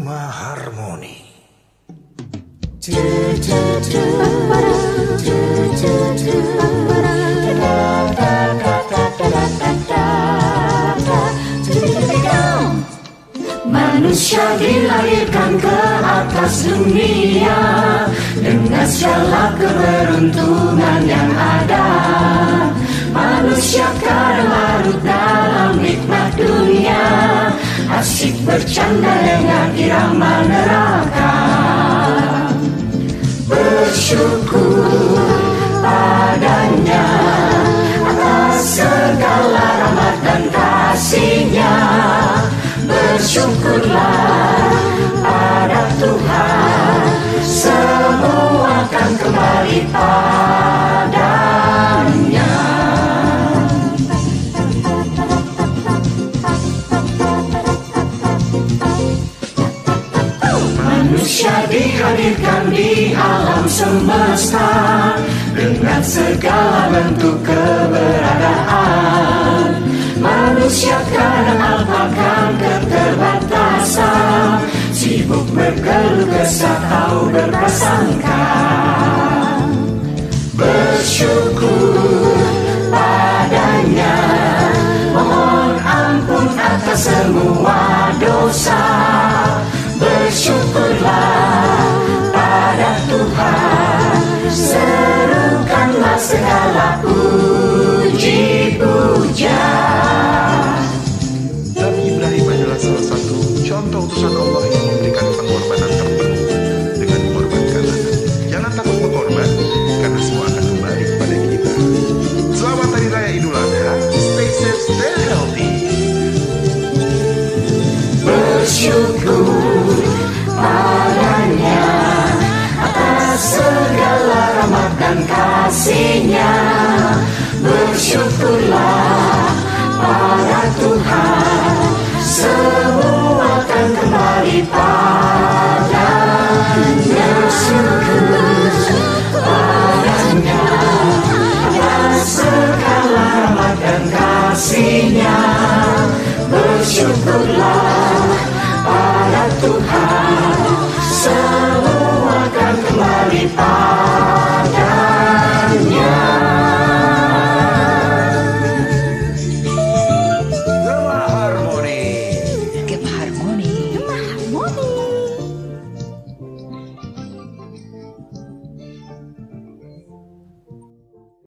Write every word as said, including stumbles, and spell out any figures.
Harmoni. Manusia dilahirkan ke atas dunia dengan segala keberuntungan yang ada. Manusia kadang larut dalam nikmat dunia, asyik bercanda dengan irama neraka. Bersyukur padanya atas segala rahmat dan kasih-Nya. Bersyukurlah pada Tuhan, semua akan kembali padanya. Manusia dihadirkan di alam semesta dengan segala bentuk keberadaan. Manusia kadang alpakan keterbatasan, sibuk berkeluh kesah atau berprasangka. Bersyukur padanya, mohon ampun atas semua dosa. Bersyukurlah pada Tuhan, serukanlah segala puji-puja. Nabi Ibrahim adalah salah satu contoh utusan Allah yang memberikan pengorbanan terpenuh dengan mengorbankan anak. Jangan takut berkorban, karena semua akan kembali kepada kita. Selamat Hari Raya Idul Adha. Stay safe, stay healthy. Bersyukur padanya atas segala rahmat dan kasih-Nya. Bersyukurlah pada Tuhan, semua akan kembali padanya. Bersyukur padanya atas segala rahmat dan kasih-Nya. Bersyukurlah